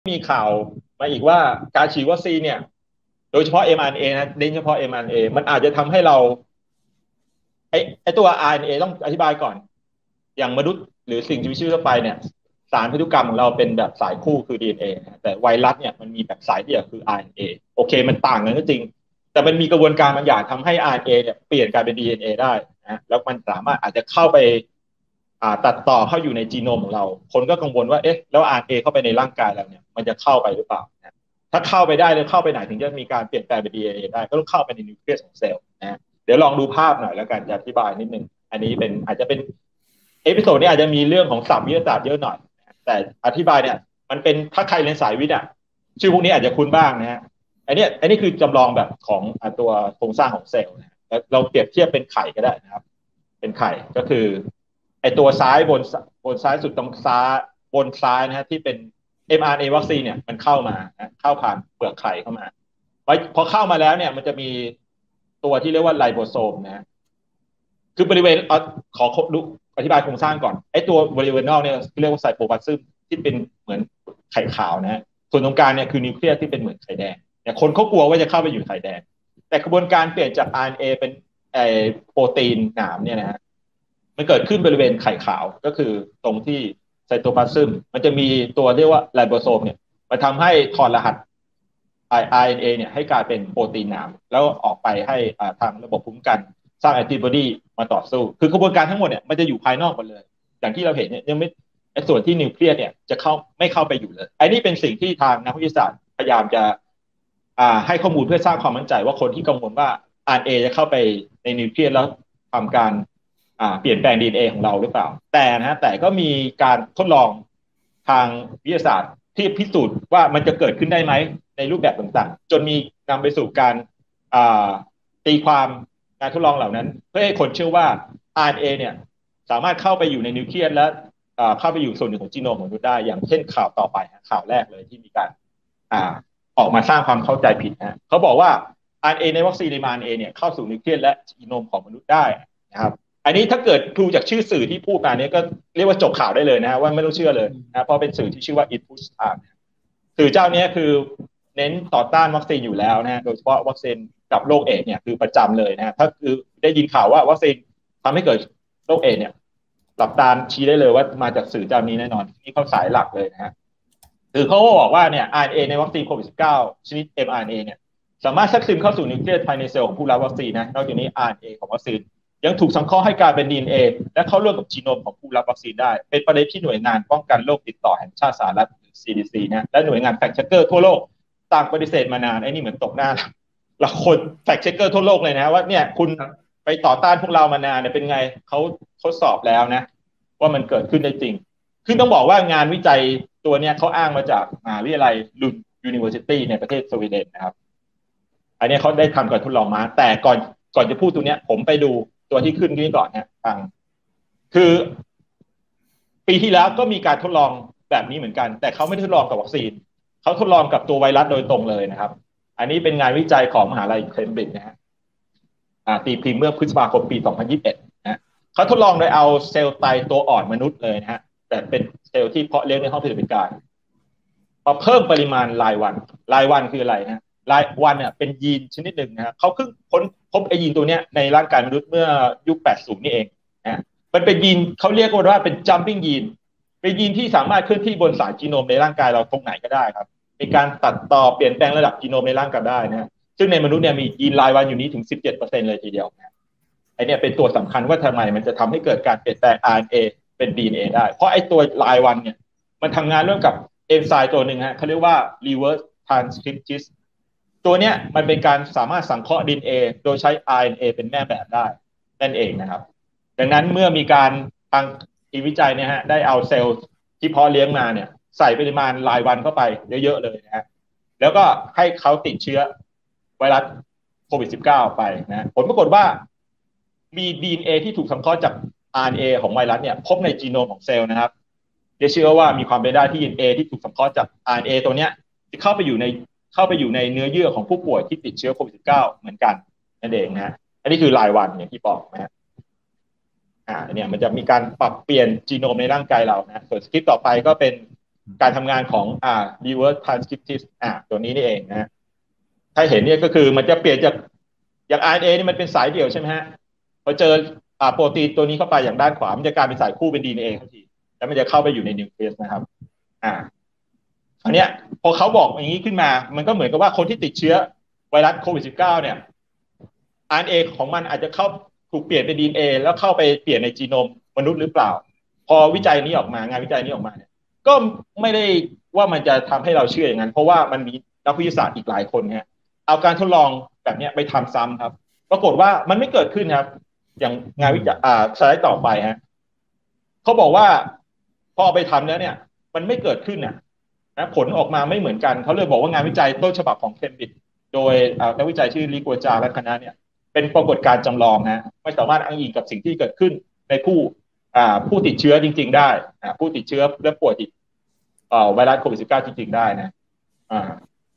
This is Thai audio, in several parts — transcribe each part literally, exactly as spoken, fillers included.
มีข่าวมาอีกว่าการฉีดวัคซีนเนี่ยโดยเฉพาะ เอ็ม อาร์ เอ็น เอ นะเน้นเฉพาะ เอ็ม อาร์ เอ็น เอ มันอาจจะทำให้เราไอไอตัว อาร์ เอ็น เอ ต้องอธิบายก่อนอย่างมนุษย์หรือสิ่งมีชีวิตทั่วไปเนี่ยสารพันธุกรรมของเราเป็นแบบสายคู่คือ ดี เอ็น เอ แต่ไวรัสเนี่ยมันมีแบบสายเดี่ยวคือ อาร์ เอ็น เอ โอเคมันต่างกันก็จริงแต่มันมีกระบวนการบางอย่างทำให้ อาร์ เอ็น เอ เนี่ยเปลี่ยนกลายเป็น ดี เอ็น เอ ได้นะแล้วมันสามารถอาจจะเข้าไปอ่าตัดต่อเข้าอยู่ในจีโนมของเราคนก็กังวลว่าเอ๊ะแล้ว อาร์ เอ็น เอ เข้าไปในร่างกายเราเนี่ยมันจะเข้าไปหรือเปล่านะถ้าเข้าไปได้แล้วเข้าไปไหนถึงจะมีการเปลี่ยนแปลงเป็น ดี เอ็น เอ ได้ก็ต้องเข้าไปในนิวเคลียสของเซลล์นะเดี๋ยวลองดูภาพหน่อยแล้วกันจะอธิบายนิดนึงอันนี้เป็นอาจจะเป็นเอพิโซดนี้อาจจะมีเรื่องของศัพท์วิทยาศาสตร์เยอะหน่อยแต่อธิบายเนี่ยมันเป็นถ้าใครเรียนสายวิทย์อ่ะชื่อพวกนี้อาจจะคุ้นบ้างนะฮะอันนี้อันนี้คือจำลองแบบของตัวโครงสร้างของเซลล์นะเราเปรียบเทียบเป็นไข่ก็ได้นะครับเป็นไข่ก็คือไอตัวซ้ายบนบนซ้ายสุดตรงซ้ายบนซ้ายนะฮะที่เป็น เอ็ม อาร์ เอ็น เอ วัคซีนเนี่ยมันเข้ามาเข้าผ่านเปลือกไข่เข้ามาพอเข้ามาแล้วเนี่ยมันจะมีตัวที่เรียกว่าไลโบโซมนะคือบริเวณขอดูอธิบายโครงสร้างก่อนไอ้ตัวบริเวณนอกเนี่ยเรียกว่าไซโตพลาซึมที่เป็นเหมือนไข่ขาวนะฮะส่วนตรงกลางเนี่ยคือนิวเคลียสที่เป็นเหมือนไข่แดงเนี่ยคนเขากลัวว่าจะเข้าไปอยู่ไข่แดงแต่กระบวนการเปลี่ยนจาก อาร์ เอ็น เอ เป็นไอโปรตีนหนามเนี่ยนะฮะมันเกิดขึ้นบริเวณไข่ขาวก็คือตรงที่ไซโตพลาซึมมันจะมีตัวเรียกว่าไลโบโซมเนี่ยมาทำให้ถอดรหัส อาร์ เอ็น เอ เนี่ยให้กลายเป็นโปรตีนหนามแล้วออกไปให้ทางระบบภูมิคุ้มกันสร้างแอนติบอดีมาต่อสู้คือกระบวนการทั้งหมดเนี่ยมันจะอยู่ภายนอกหมดเลยอย่างที่เราเห็นเนี่ยยังไม่ไอ้ส่วนที่นิวเคลียสเนี่ยจะเข้าไม่เข้าไปอยู่เลยไอ้นี่เป็นสิ่งที่ทางนักวิทยาศาสตร์พยายามจะอ่าให้ข้อมูลเพื่อสร้างความมั่นใจว่าคนที่กังวลว่า อาร์ เอ็น เอ จะเข้าไปในนิวเคลียสแล้วทำการอ่าเปลี่ยนแปลง ดี เอ็น เอ ของเราหรือเปล่าแต่นะแต่ก็มีการทดลองทางวิทยาศาสตร์ที่พิสูจน์ว่ามันจะเกิดขึ้นได้ไหมในรูปแบบต่างๆจนมีนำไปสู่การตีความการทดลองเหล่านั้นเพื่อให้คนเชื่อว่า อาร์ เอ็น เอ เนี่ยสามารถเข้าไปอยู่ในนิวเคลียสและเข้าไปอยู่ส่วนหนึ่งของจีโนมของมนุษย์ได้อย่างเช่นข่าวต่อไปข่าวแรกเลยที่มีการออกมาสร้างความเข้าใจผิดนะเขาบอกว่า อาร์ เอ็น เอ ในวัคซีน เอ็ม อาร์ เอ็น เอ เนี่ยเข้าสู่นิวเคลียสและจีโนมของมนุษย์ได้นะครับอันนี้ถ้าเกิดดูจากชื่อสื่อที่พูดมาเนี้ยก็เรียกว่าจบข่าวได้เลยนะว่าไม่ต้องเชื่อเลยนะเพราะเป็นสื่อที่ชื่อว่า It Push Time สื่อเจ้านี้คือเน้นต่อต้านวัคซีนอยู่แล้วนะโดยเฉพาะวัคซีนกับโรคเอดส์เนี่ยคือประจำเลยนะถ้าคือได้ยินข่าวว่าวัคซีนทำให้เกิดโรคเอดส์เนี่ยหลับตาชี้ได้เลยว่ามาจากสื่อเจ้านี้แน่นอนนี่เขาสายหลักเลยนะฮะคือเขาบอกว่าเนี่ย อาร์ เอ็น เอ ในวัคซีนโควิด สิบเก้า ชนิด เอ็ม อาร์ เอ็น เอ เนี่ยสามารถแทรกซึมเข้าสู่นิวเคลียสภายในเซลล์ของผู้รับวัคซีนนะนอกจากนี้ อาร์ เอ็น เอ ของวัคซีนยังถูกสังเคราะห์ให้กลายเป็น ดี เอ็น เอ และเข้าร่วมกับจีโนมของผู้รับวัคซีนได้เป็นประเด็นที่หน่วยงานป้องกันโรคติดต่อแห่งชาติสหรัฐ ซี ดี ซี นะและหน่วยงานแฟกต์เช็คเกอร์ทั่วโลกต่างปฏิเสธมานานไอ้นี่เหมือนตกหน้าเราคนแฟกต์เช็คเกอร์ทั่วโลกเลยนะว่าเนี่ยคุณไปต่อต้านพวกเรามานานเนี่ยเป็นไงเขาทดสอบแล้วนะว่ามันเกิดขึ้นได้จริงคือต้องบอกว่างานวิจัยตัวเนี้ยเขาอ้างมาจากมหาวิทยาลัยลุนยูนิเวอร์ซิตี้ในประเทศสวีเดนนะครับอันนี้เขาได้ทำการทดลองมาแต่ก่อนก่อนจะพูดตัวเนี้ยผมไปดูตัวที่ขึ้นนี้ก่อนนะฟังคือปีที่แล้วก็มีการทดลองแบบนี้เหมือนกันแต่เขาไม่ทดลองกับวัคซีนเขาทดลองกับตัวไวรัสโดยตรงเลยนะครับอันนี้เป็นงานวิจัยของมหาลัยเคมบริดจ์นะฮะตีพิมพ์เมื่อพฤษภาคมปีสองพันยี่สิบเอ็ดนะเขาทดลองโดยเอาเซลล์ไตตัวอ่อนมนุษย์เลยนะฮะแต่เป็นเซลล์ที่เพาะเลี้ยงในห้องปฏิบัติการพอเพิ่มปริมาณรายวันรายวันคืออะไรนะรายวันเนี่ยเป็นยีนชนิดหนึ่งนะฮะเขาเพิ่งค้นพบไอยีนตัวเนี้ยในร่างกายมนุษย์เมื่อยุคแปดสิบนี่เองนะมันเป็นยีนเขาเรียกว่าเป็น jumping ยีนเป็นยีนที่สามารถเคลื่อนที่บนสายจีโนมในร่างกายเราตรงไหนก็ได้ครับมีการตัดต่อเปลี่ยนแปลงระดับจีโนมในร่างกายได้นะซึ่งในมนุษย์เนี่ยมียีนรายวันอยู่นี้ถึง สิบเจ็ดเปอร์เซ็นต์ เลยทีเดียวนะไอเนี่ยเป็นตัวสำคัญว่าทำไมมันจะทำให้เกิดการเปลี่ยนแปลง อาร์ เอ็น เอ เป็น ดี เอ็น เอ ได้เพราะไอตัวรายวันเนี่ยมันทำงานร่วมกับเอนไซม์ตัวหนึ่งฮะเขาเรียกว่า reverse transcriptase ตัวเนี้ยมันเป็นการสามารถสังเคราะห์ ดี เอ็น เอ โดยใช้ อาร์ เอ็น เอ เป็นแม่แบบได้นั่นเองนะครับดังนั้นเมื่อมีการทางทีมวิจัยเนี่ยฮะได้เอาเซลล์ที่เพาะเลี้ยงมาเนี่ยใส่ปริมาณรายวันเข้าไปเยอะๆเลยนะฮะแล้วก็ให้เขาติดเชื้อไวรัสโควิด สิบเก้า ไปนะผลปรากฏว่ามี ดี เอ็น เอ ที่ถูกสังเคราะห์จาก อาร์ เอ็น เอ ของไวรัสเนี่ยพบในจีโนมของเซลล์นะครับจะเชื่อว่ามีความเป็นได้ที่ ดี เอ็น เอ ที่ถูกสังเคราะห์จาก อาร์ เอ็น เอ ตัวเนี้ยจะเข้าไปอยู่ในเข้าไปอยู่ในเนื้อเยื่อของผู้ป่วยที่ติดเชื้อโควิด สิบเก้า เหมือนกันนั่นเองนะฮะอันนี้คือรายวันอย่างที่บอกนะฮะอ่าเนี่ยมันจะมีการปรับเปลี่ยนจีโนมในร่างกายเรานะส่วนสคริปต์ต่อไปก็เป็นการทำงานของอ่า reverse transcriptase อ่าตัวนี้นี่เองนะฮะถ้าเห็นเนี่ยก็คือมันจะเปลี่ยนจากอย่าง อาร์ เอ็น เอ นี่มันเป็นสายเดี่ยวใช่ไหมฮะพอเจออ่าโปรตีนตัวนี้เข้าไปอย่างด้านขวามันจะกลายเป็นสายคู่เป็น ดี เอ็น เอ ทันทีแล้วมันจะเข้าไปอยู่ในนิวเคลียสนะครับอ่าอันเนี้ยพอเขาบอกอย่างนี้ขึ้นมามันก็เหมือนกับว่าคนที่ติดเชื้อไวรัสโควิด สิบเก้า เนี่ย อาร์ เอ็น เอ ของมันอาจจะเข้าถูกเปลี่ยนเป็น ดี เอ็น เอ แล้วเข้าไปเปลี่ยนในจีโนมมนุษย์หรือเปล่าพอวิจัยนี้ออกมางานวิจัยนี้ออกมาเนี่ยก็ไม่ได้ว่ามันจะทำให้เราเชื่ออย่างนั้นเพราะว่ามันมีนักวิทยาศาสตร์อีกหลายคนเนี่ยเอาการทดลองแบบนี้ไปทำซ้ำครับปรากฏว่ามันไม่เกิดขึ้นครับอย่างงานวิจัยอ่าสไลด์ต่อไปฮะเขาบอกว่าพอไปทำแล้วเนี่ยมันไม่เกิดขึ้นน่ะนะผลออกมาไม่เหมือนกันเขาเลยบอกว่างานวิจัยต้นฉบับของเคมบริดจ์โดยนักวิจัยชื่อลิกัวจาและคณะเนี่ยเป็นปรากฏการณ์จำลองฮะไม่สามารถอ้างอิงกับสิ่งที่เกิดขึ้นในผู้อ่าผู้ติดเชื้อจริงๆได้อ่าผู้ติดเชื้อและป่วยติดอ่าไวรัสโควิด สิบเก้า จริงๆได้นะอ่า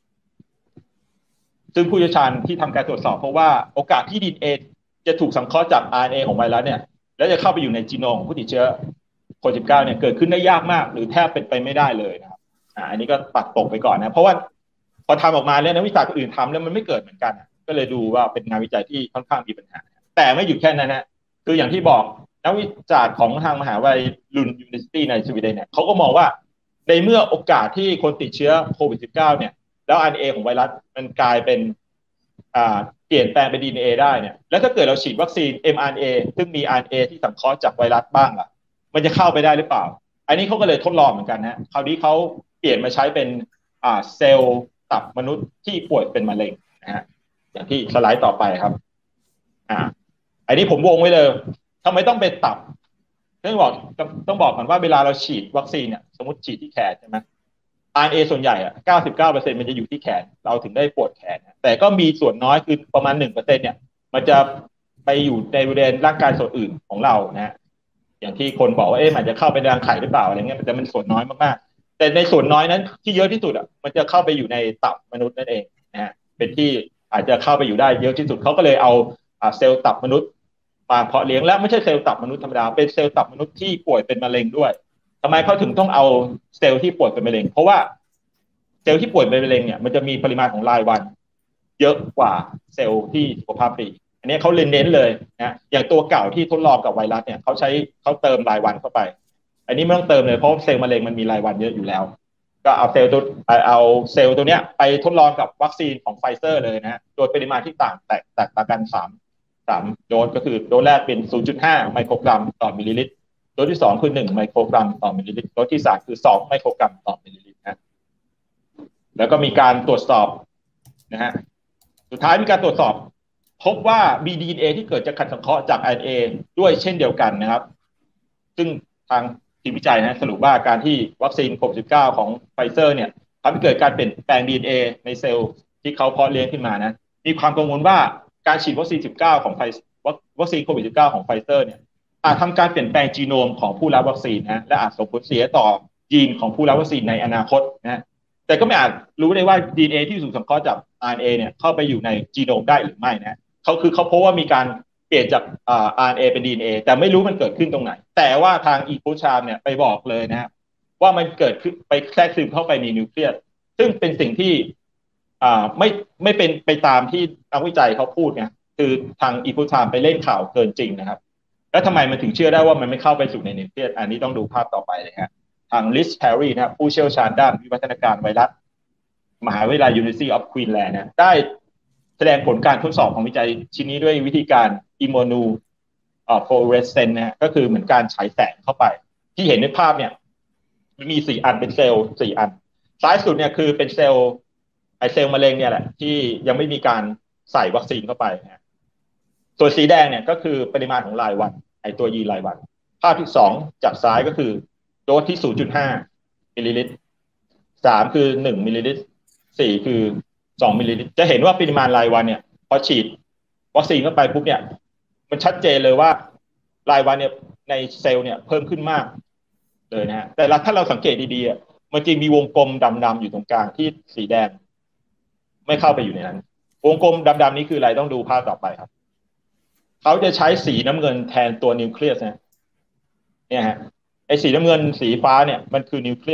ซึ่งผู้เชี่ยวชาญที่ทำการตรวจสอบเพราะว่าโอกาสที่ ดี เอ็น เอ จะถูกสังเคราะห์จาก อาร์ เอ็น เอ ของไวรัสเนี่ยแล้วจะเข้าไปอยู่ในจีโนมของผู้ติดเชื้อโควิด สิบเก้า เนี่ยเกิดขึ้นได้ยากมากหรือแทบเป็นไปไม่ได้เลยนะครับอ่าอันนี้ก็ปัดตกไปก่อนนะเพราะว่าพอทำออกมาแล้วนักวิจัยคนอื่นทำแล้วมันไม่เกิดเหมือนกันก็เลยดูว่าเป็นงานวิจัยที่ค่อนข้างมีปัญหาแต่ไม่หยุดแค่นั้นนะคืออย่างที่บอกนักวิจัยของทางมหาวิทยาลัยลุนยูนิเวอร์ซิตี้ในสวีเดนเนี่ยเขาก็มองว่าในเมื่อโอกาสที่คนติดเชื้อโควิด สิบเก้า เนี่ยแล้ว อาร์ เอ็น เอ ของไวรัสมันกลายเป็นอ่าเปลี่ยนแปลงเป็น ดี เอ็น เอ ได้เนี่ยแล้วถ้าเกิดเราฉีดวัคซีน เอ็ม อาร์ เอ็น เอ ซึ่งมี อาร์ เอ็น เอ ที่สังเคราะห์จากไวรัสบ้างล่ะมันจะเข้าไปได้หรือเปล่าอันนี้เขาก็เลยทดลองเหมือนกันนะคราวนี้เขาเปลี่ยนมาใช้เป็นอ่าเซลล์ตับมนุษย์ที่ป่วยเป็นมะเร็งนะฮะอย่างที่สไลด์ต่อไปครับอ่าอันนี้ผมวงไว้เลยทำไมต้องเป็นตับต้องบอกต้องบอกก่อนว่าเวลาเราฉีดวัคซีนเนี่ยสมมติฉีดที่แขนใช่ไหม อาร์ เอ็น เอ ส่วนใหญ่อะเก้าสิบเก้าเปอร์เซ็นต์มันจะอยู่ที่แขนเราถึงได้ปวดแขนแต่ก็มีส่วนน้อยคือประมาณหนึ่งเปอร์เซ็นต์เนี่ยมันจะไปอยู่ในบริเวณร่างกายส่วนอื่นของเรานะอย่างที่คนบอกว่าเอ๊ะมันจะเข้าไปในรังไข่หรือเปล่าอะไรเงี้ยแต่มันส่วนน้อยมากๆแต่ในส่วนน้อยนั้นที่เยอะที่สุดอ่ะมันจะเข้าไปอยู่ในตับมนุษย์นั่นเองนะฮะเป็นที่อาจจะเข้าไปอยู่ได้เยอะที่สุดเขาก็เลยเอาเซลล์ตับมนุษย์มาเพาะเลี้ยงและไม่ใช่เซลล์ตับมนุษย์ธรรมดาเป็นเซลล์ตับมนุษย์ที่ป่วยเป็นมะเร็งด้วยทำไมเขาถึงต้องเอาเซลล์ที่ป่วยเป็นมะเร็งเพราะว่าเซลล์ที่ป่วยเป็นมะเร็งเนี่ยมันจะมีปริมาณของรายวันเยอะกว่าเซลล์ที่สุขภาพดีอันนี้เขาเน้นเลยนะอย่างตัวเก่าที่ทดลองกับไวรัสเนี่ยเขาใช้เขาเติมรายวันเข้าไปอันนี้ไม่ต้องเติมเลยเพราะเซลล์มะเร็งมันมีรายวันเยอะอยู่แล้วก็เอาเซลล์ตัวเอาเซลล์ตัวเนี้ยไปทดลองกับวัคซีนของไฟเซอร์เลยนะโดยปริมาณที่ต่างแตกแตกต่างกันสามสามโดสก็คือโดสแรกเป็น ศูนย์จุดห้า ไมโครกรัมต่อมิลลิลิตรโดสที่สองคือหนึ่งไมโครกรัมต่อมิลลิลิตรโดสที่สามคือสองไมโครกรัมต่อมิลลิลิตรนะแล้วก็มีการตรวจสอบนะฮะสุดท้ายมีการตรวจสอบพบว่ามี ดี เอ็น เอ ที่เกิดจากการสังเคราะห์จาก อาร์ เอ็น เอ ด้วยเช่นเดียวกันนะครับซึ่งทางทีมวิจัยนะสรุปว่าการที่วัคซีนโควิด สิบเก้า ของไฟเซอร์เนี่ยทำให้เกิดการเปลี่ยนแปลง ดี เอ็น เอ ในเซลล์ที่เขาเพาะเลี้ยงขึ้นมานะมีความกังวลว่าการฉีดวัคซีน สิบเก้า ของไฟวัคซีนโควิด สิบเก้า ของไฟเซอร์เนี่ยอาจทำการเปลี่ยนแปลงจีโนมของผู้รับวัคซีนนะและอาจส่งผลเสียต่อยีนของผู้รับวัคซีนในอนาคตนะแต่ก็ไม่อาจรู้ได้ว่า ดี เอ็น เอ ที่ถูกสังเคราะห์จาก อาร์ เอ็น เอ เนี่ยเข้าไปอยู่ในจีโนมได้หรือไม่นะเขาคือเขาพบว่ามีการเปลี่ยนจากอ่า อาร์ เอ็น เอ เป็น ดี เอ็น เอ แต่ไม่รู้มันเกิดขึ้นตรงไหนแต่ว่าทางอีโคชามเนี่ยไปบอกเลยนะว่ามันเกิดขึ้นไปแทรกซึมเข้าไปในนิวเคลียสซึ่งเป็นสิ่งที่อ่าไม่ไม่เป็นไปตามที่นักวิจัยเขาพูดไงคือทางอีโคชามไปเล่นข่าวเกินจริงนะครับแล้วทำไมมันถึงเชื่อได้ว่ามันไม่เข้าไปสู่ในนิวเคลียสอันนี้ต้องดูภาพต่อไปเลยฮะทางลิสแพรรี่นะครับผู้เชี่ยวชาญด้านวิวัฒนาการไวรัสมหาวิทยาลัย University of Queensland นะได้แสดงผลการทดสอบของวิจัยชิ้นนี้ด้วยวิธีการ immuno fluorescence นะก็คือเหมือนการฉายแสงเข้าไปที่เห็นในภาพเนี่ยมันมีสี่อันเป็นเซลล์สี่อันซ้ายสุดเนี่ยคือเป็นเซลล์ไอเซลล์มะเร็งเนี่ยแหละที่ยังไม่มีการใส่วัคซีนเข้าไปนะส่วนสีแดงเนี่ยก็คือปริมาณของรายวันไอตัวยีนรายวันภาพที่สองจากซ้ายก็คือโดสที่ ศูนย์จุดห้า มิลลิลิตรสามคือหนึ่งมิลลิลิตรสี่คือสองมิลลิลิตรจะเห็นว่าปริมาณรายวันเนี่ยพอฉีดวัคซีนเข้าไปปุ๊บเนี่ยมันชัดเจนเลยว่ารายวันเนี่ยในเซลล์เนี่ยเพิ่มขึ้นมากเลยนะฮะแต่ถ้าเราสังเกตดีๆมันจริงมีวงกลมดำๆอยู่ตรงกลางที่สีแดงไม่เข้าไปอยู่ในนั้นวงกลมดำๆนี้คืออะไรต้องดูภาพต่อไปครับเขาจะใช้สีน้ำเงินแทนตัวนิวเคลียสนะเนี่ยฮะไอ้สีน้ำเงินสีฟ้าเนี่ยมันคือนิวเคลียส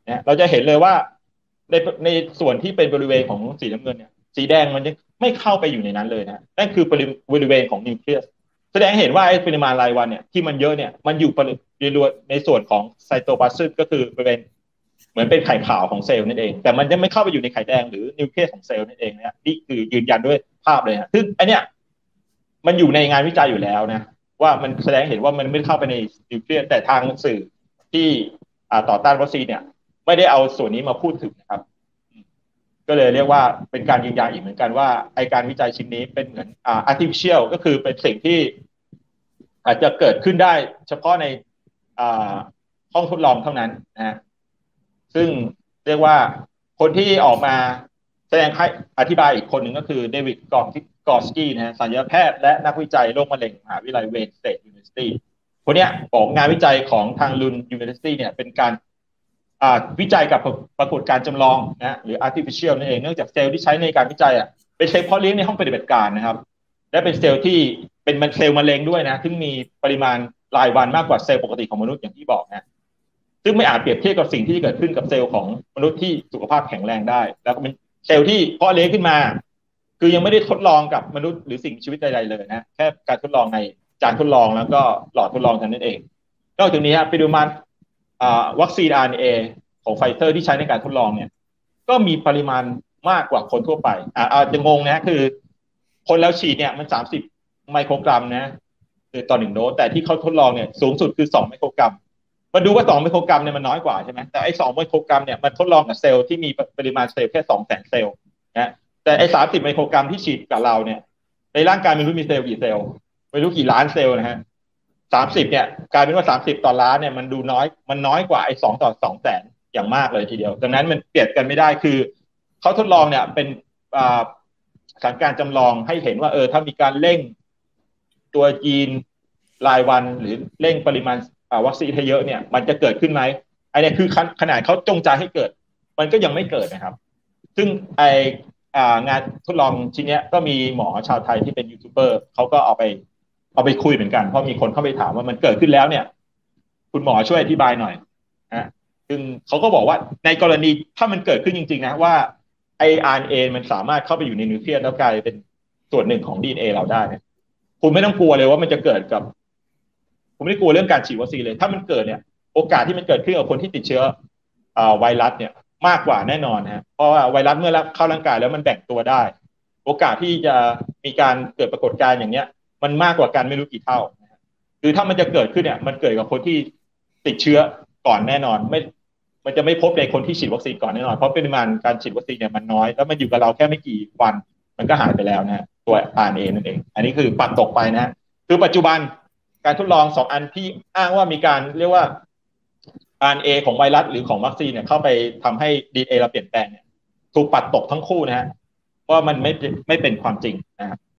เนี่ยเราจะเห็นเลยว่าในในส่วนที่เป็นบริเวณของสีน้ำเงินเนี่ยสีแดงมันจะไม่เข้าไปอยู่ในนั้นเลยนะนั่นคือบริเวณของนิวเคลียสแสดงเห็นว่าไอ้ปริมาณรายวันเนี่ยที่มันเยอะเนี่ยมันอยู่ในส่วนของไซโตพลาสมก็คือบริเวณเหมือนเป็นไข่ขาวของเซลล์นั่นเองแต่มันยังไม่เข้าไปอยู่ในไข่แดงหรือนิวเคลียสของเซลล์นั่นเองนะนี่คือยืนยันด้วยภาพเลยนะซึ่งอันเนี้ยมันอยู่ในงานวิจัยอยู่แล้วนะว่ามันแสดงเห็นว่ามันไม่เข้าไปในนิวเคลียสแต่ทางสื่อที่ต่อต้านวัคซีนเนี่ยไม่ได้เอาส่วนนี้มาพูดถึงนะครับก็เลยเรียกว่าเป็นการยืนยันอีกเหมือนกันว่าไอการวิจัยชิ้นนี้เป็นเหมือนอ่า artificial ก็คือเป็นสิ่งที่อาจจะเกิดขึ้นได้เฉพาะในอ่าห้องทดลองเท่านั้นนะฮะซึ่งเรียกว่าคนที่ออกมาแสดงให้อธิบายอีกคนหนึ่งก็คือเดวิดกอร์สกี้นะฮะศัลยแพทย์และนักวิจัยโรคมะเร็งมหาวิทยาลัยเวนสเตทยูนิเวอร์ซิตี้คนนี้บอกงานวิจัยของทางลุนยูนิเวอร์ซิตี้เนี่ยเป็นการวิจัยกับปรากฏการณ์จำลองนะหรือ artificial นั่นเองเนื่องจากเซลล์ที่ใช้ในการวิจัยอ่ะเป็นเซลล์เพาะเลี้ยงในห้องปฏิบัติการนะครับและเป็นเซลล์ที่เป็นเซลล์มะเร็งด้วยนะซึ่งมีปริมาณรายวันมากกว่าเซลล์ปกติของมนุษย์อย่างที่บอกนะซึ่งไม่อาจเปรียบเทียบกับสิ่งที่เกิดขึ้นกับเซลล์ของมนุษย์ที่สุขภาพแข็งแรงได้แล้วก็เป็นเซลล์ที่เพาะเลี้ยงขึ้นมาคือยังไม่ได้ทดลองกับมนุษย์หรือสิ่งมีชีวิตใดๆเลยนะแค่การทดลองในจานทดลองแล้วก็หลอดทดลองเท่านั้นเองนอกจากนี้ไปดูมันวัคซีน อาร์ เอ็น เอ ของไฟเซอร์ที่ใช้ในการทดลองเนี่ยก็มีปริมาณมากกว่าคนทั่วไปอ่าอาจจะงงนะคือคนแล้วฉีดเนี่ยมันสามสิบไมโครกรัมนะคือต่อหนึ่งโดสแต่ที่เขาทดลองเนี่ยสูงสุดคือสองไมโครกรัมมาดูว่าสองไมโครกรัมเนี่ยมันน้อยกว่าใช่ไหมแต่ไอ้สองไมโครกรัมเนี่ยมันทดลองกับเซลล์ที่มีปริมาณเซลล์แค่สองแสนเซลล์นะแต่ไอ้สามสิบไมโครกรัมที่ฉีดกับเราเนี่ยในร่างกายไม่รู้มีเซลล์กี่เซลล์ไม่รู้กี่ล้านเซลล์นะฮะสามสิบเนี่ยกลายเป็นว่าสามสิบต่อล้านเนี่ยมันดูน้อยมันน้อยกว่าไอ้สองต่อสองแสนอย่างมากเลยทีเดียวดังนั้นมันเปรียบกันไม่ได้คือเขาทดลองเนี่ยเป็นสถานการณ์จำลองให้เห็นว่าเออถ้ามีการเร่งตัวยีนรายวันหรือเร่งปริมาณวัคซีนให้เยอะเนี่ยมันจะเกิดขึ้นไหมไอ้นี่คือขนาดเขาจงใจให้เกิดมันก็ยังไม่เกิดนะครับซึ่งไองานทดลองชิ้นนี้ก็มีหมอชาวไทยที่เป็นยูทูบเบอร์เขาก็เอาไปเอาไปคุยเหมือนกันเพราะมีคนเข้าไปถามว่ามันเกิดขึ้นแล้วเนี่ยคุณหมอช่วยอธิบายหน่อยนะซึ่งเขาก็บอกว่าในกรณีถ้ามันเกิดขึ้นจริงๆนะว่าไอ อาร์ เอ็น เอ มันสามารถเข้าไปอยู่ในนิวเคลียสแล้วกลายเป็นส่วนหนึ่งของ ดี เอ็น เอ เราได้เนี่ยคุณไม่ต้องกลัวเลยว่ามันจะเกิดกับคุณไม่ได้กลัวเรื่องการฉีดวัคซีนเลยถ้ามันเกิดเนี่ยโอกาสที่มันเกิดขึ้นกับคนที่ติดเชื้อไวรัสเนี่ยมากกว่าแน่นอนฮะเพราะว่าไวรัสเมื่อเข้าร่างกายแล้วมันแบ่งตัวได้โอกาสที่จะมีการเกิดปรากฏการณ์อย่างเนี้ยมันมากกว่ากันไม่รู้กี่เท่าคือถ้ามันจะเกิดขึ้นเนี่ยมันเกิดกับคนที่ติดเชื้อก่อนแน่นอนไม่มันจะไม่พบในคนที่ฉีดวัคซีนก่อนแน่นอนเพราะปริมาณการฉีดวัคซีนเนี่ยมันน้อยแล้วมันอยู่กับเราแค่ไม่กี่วันมันก็หายไปแล้วนะตัว อาร์ เอ็น เอ นั่นเองอันนี้คือปัดตกไปนะคือปัจจุบันการทดลองสองอันที่อ้างว่ามีการเรียกว่า อาร์ เอ็น เอ ของไวรัสหรือของวัคซีนเนี่ยเข้าไปทำให้ ดี เอ็น เอ เราเปลี่ยนแปลงเนี่ยถูกปัดตกทั้งคู่นะฮะเพราะมันไม่ไม่เป็นความจริงนะครับ